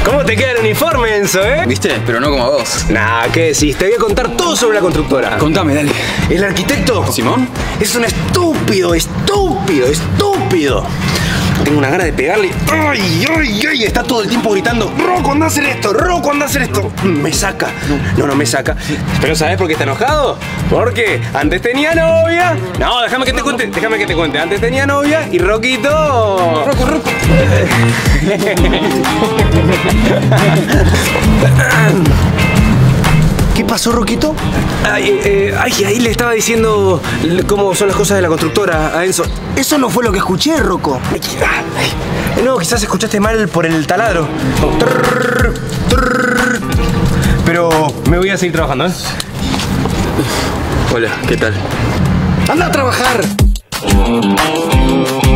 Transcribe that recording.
¿Cómo te queda el uniforme, Enzo, ¿Viste? Pero no como a vos. Nah, ¿qué decís? Te voy a contar todo sobre la constructora. Contame, dale. El arquitecto ¿Simón? es un estúpido. Tengo una gana de pegarle. ¡Ay! Está todo el tiempo gritando: Rocco, anda a hacer esto, Rocco, anda a hacer esto. Me saca. No me saca. Pero ¿sabes por qué está enojado? Porque antes tenía novia. No, déjame que te cuente. Antes tenía novia y Roquito. Rocco. ¿Qué pasó, Roquito? Ahí le estaba diciendo cómo son las cosas de la constructora a Enzo. Eso no fue lo que escuché, Rocco. No, quizás escuchaste mal por el taladro. Pero me voy a seguir trabajando, Hola, ¿qué tal? ¡Anda a trabajar!